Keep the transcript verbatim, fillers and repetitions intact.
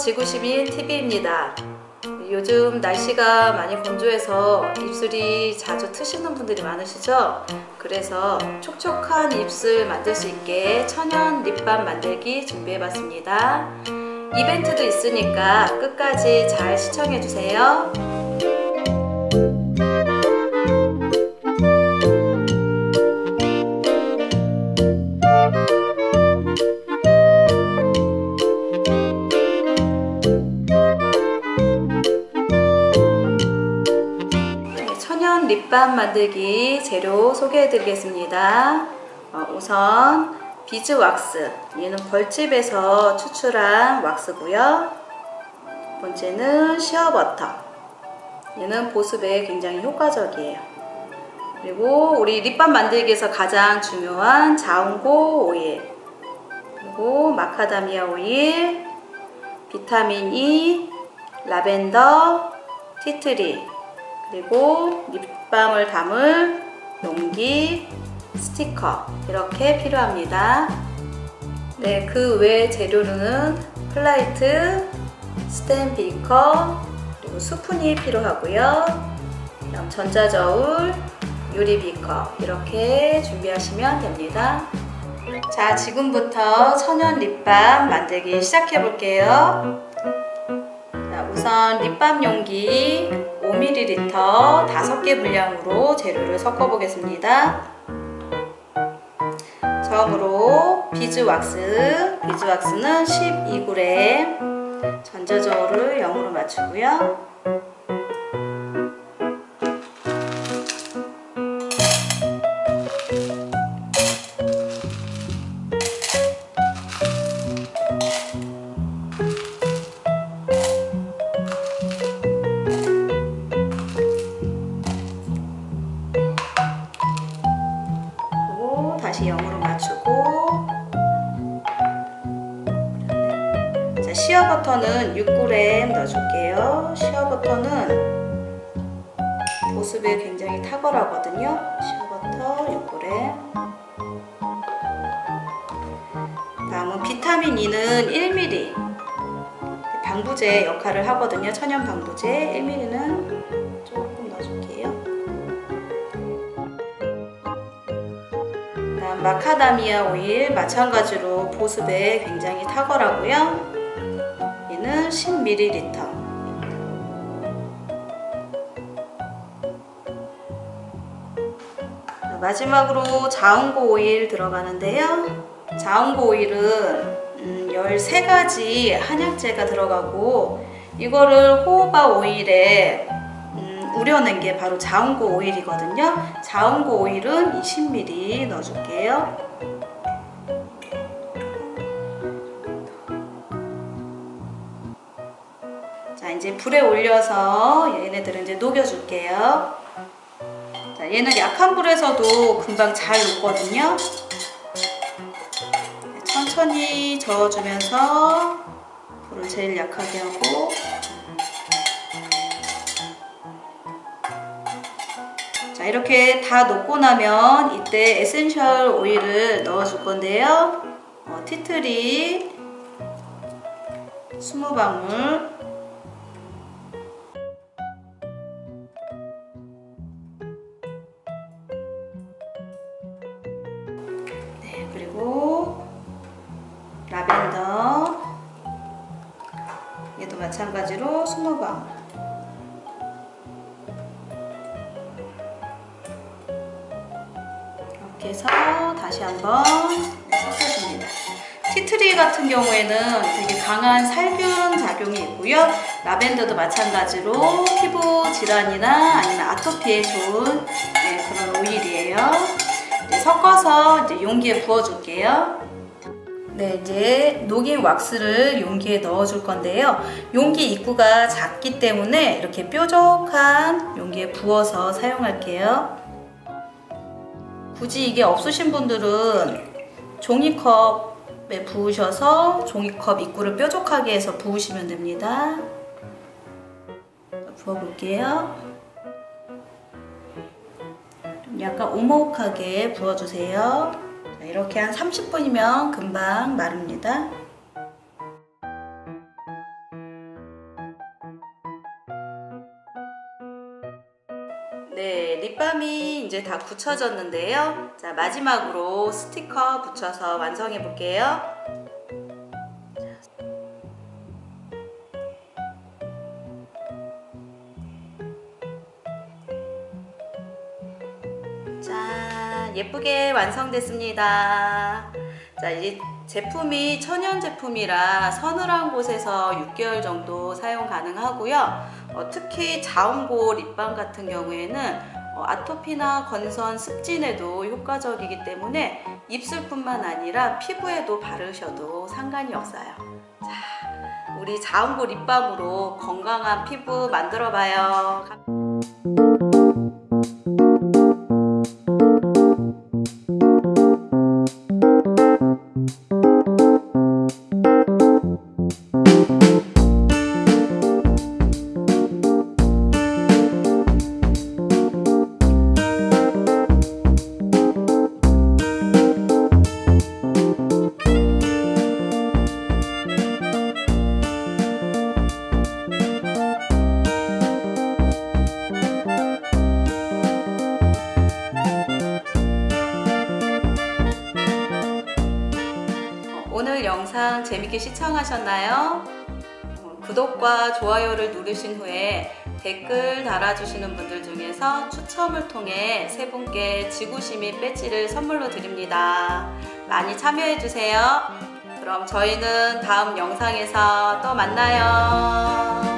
지구시민 티비입니다. 요즘 날씨가 많이 건조해서 입술이 자주 트시는 분들이 많으시죠? 그래서 촉촉한 입술 만들 수 있게 천연 립밤 만들기 준비해봤습니다. 이벤트도 있으니까 끝까지 잘 시청해주세요. 천연 립밤 만들기 재료 소개해 드리겠습니다. 어, 우선 비즈 왁스, 얘는 벌집에서 추출한 왁스고요. 번째는 시어버터, 얘는 보습에 굉장히 효과적이에요. 그리고 우리 립밤 만들기에서 가장 중요한 자운고 오일, 그리고 마카다미아 오일, 비타민 E, 라벤더, 티트리, 그리고 립밤을 담을 용기, 스티커 이렇게 필요합니다. 네, 그 외 재료로는 플라이트, 스텐 비커, 그리고 스푼이 필요하고요. 그다음 전자저울, 유리 비커 이렇게 준비하시면 됩니다. 자, 지금부터 천연 립밤 만들기 시작해 볼게요. 자, 우선 립밤 용기 오 밀리리터 다섯 개 분량으로 재료를 섞어 보겠습니다. 처음으로 비즈 왁스, 비즈 왁스는 십이 그램, 전자저울을 영으로 맞추고요. 다시 영으로 맞추고, 자, 시어버터는 육 그램 넣어줄게요. 시어버터는 보습에 굉장히 탁월하거든요. 시어버터 육 그램. 다음은 비타민 E는 일 밀리리터, 방부제 역할을 하거든요. 천연 방부제 일 밀리리터는 조금 넣어줄게요. 마카다미아 오일 마찬가지로 보습에 굉장히 탁월하고요. 얘는 십 밀리리터. 마지막으로 자운고 오일 들어가는데요. 자운고 오일은 음, 열세 가지 한약재가 들어가고, 이거를 호호바 오일에 우려낸 게 바로 자운고 오일이거든요. 자운고 오일은 이십 밀리리터 넣어줄게요. 자, 이제 불에 올려서 얘네들은 이제 녹여줄게요. 자, 얘는 약한 불에서도 금방 잘 녹거든요. 천천히 저어주면서 불을 제일 약하게 하고, 자, 이렇게 다 녹고 나면 이때 에센셜 오일을 넣어줄 건데요. 어, 티트리 이십 방울, 네, 그리고 라벤더, 얘도 마찬가지로 이십 방울. 이렇게 해서 다시 한번 섞어줍니다. 티트리 같은 경우에는 되게 강한 살균 작용이 있고요. 라벤더도 마찬가지로 피부 질환이나 아니면 아토피에 좋은, 네, 그런 오일이에요. 이제 섞어서 이제 용기에 부어줄게요. 네, 이제 녹인 왁스를 용기에 넣어줄 건데요. 용기 입구가 작기 때문에 이렇게 뾰족한 용기에 부어서 사용할게요. 굳이 이게 없으신 분들은 종이컵에 부으셔서 종이컵 입구를 뾰족하게 해서 부으시면 됩니다. 부어볼게요. 약간 오목하게 부어주세요. 이렇게 한 삼십 분이면 금방 마릅니다. 이제 다 굳혀졌는데요. 자, 마지막으로 스티커 붙여서 완성해 볼게요. 짠, 예쁘게 완성됐습니다. 자, 이 제품이 천연 제품이라 서늘한 곳에서 육 개월 정도 사용 가능하고요. 어, 특히 자운고 립밤 같은 경우에는 어, 아토피나 건선, 습진에도 효과적이기 때문에 입술뿐만 아니라 피부에도 바르셔도 상관이 없어요. 자, 우리 자운고 립밤으로 건강한 피부 만들어 봐요. 오늘 영상 재밌게 시청하셨나요? 구독과 좋아요를 누르신 후에 댓글 달아주시는 분들 중에서 추첨을 통해 세 분께 지구시민 배지를 선물로 드립니다. 많이 참여해주세요. 그럼 저희는 다음 영상에서 또 만나요.